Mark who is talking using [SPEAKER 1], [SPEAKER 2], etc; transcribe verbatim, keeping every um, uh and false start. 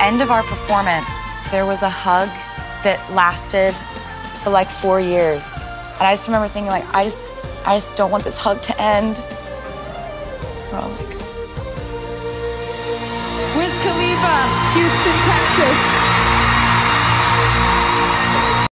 [SPEAKER 1] end of our performance, there was a hug that lasted for like four years. And I just remember thinking, like, I just, I just don't want this hug to end. We're all like...
[SPEAKER 2] Wiz Khalifa, Houston, Texas.